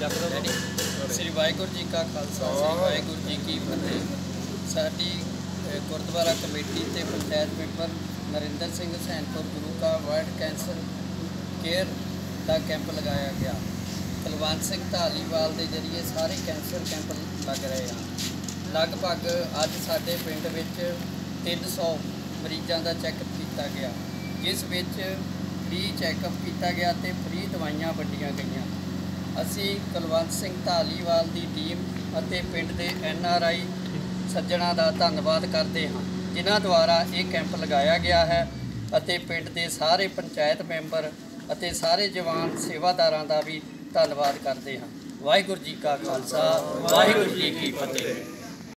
श्री वाहिगुरू जी का खालसा श्री वाहिगुरू जी की फतेह। साडी गुरुद्वारा कमेटी ते पंचायत मैंबर नरेंद्र सिंह हुसैनपुर गुरु का वर्ल्ड कैंसर केयर का कैंप लगाया गया। कुलवंत सिंह धालीवाल के जरिए सारे कैंसर कैंप लग रहे हैं। लगभग अज साडे पिंड विच 300 मरीजों का चैकअप किया गया, जिस विच फ्री चैकअप किया गया तो फ्री दवाइयां वंडियां गईयां। असी कुलवंत सिंह धालीवाल की टीम और पिंड के NRI सज्जणों का धन्यवाद करते हैं, जिन्हों द्वारा ये कैंप लगाया गया है। पिंड के सारे पंचायत मैंबर और सारे जवान सेवादारों का भी धन्यवाद करते हैं। वाहिगुरू जी का खालसा वाहिगुरू जी की फतेह।